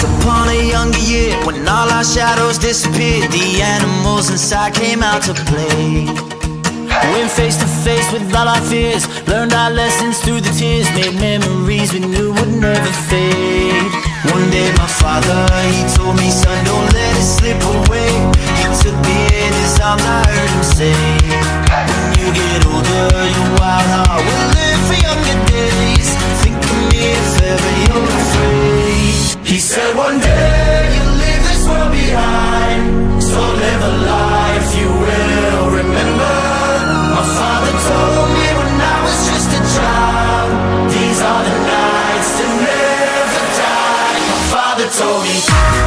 Once upon a younger year, when all our shadows disappeared, the animals inside came out to play. Went face to face with all our fears, learned our lessons through the tears, made memories we knew would never fade. One day my father, he told me, son, don't let it slip away. He took me in his arms, I heard him say, when you get older, your wild heart will live for younger days. Think of me if ever you're afraid. He said one day you'll leave this world behind, so live a life you will remember. My father told me when I was just a child, these are the nights to never die. My father told me.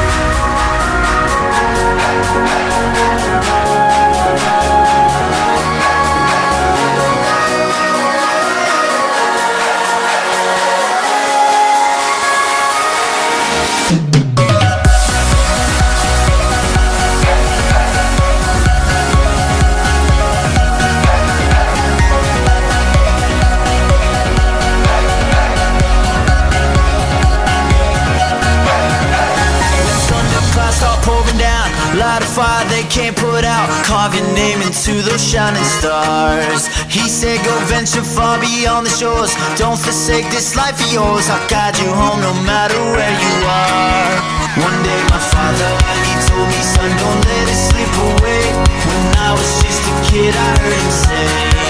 Light a fire they can't put out, carve your name into those shining stars. He said go venture far beyond the shores, don't forsake this life of yours. I'll guide you home no matter where you are. One day my father, he told me, son, don't let it slip away. When I was just a kid I heard him say,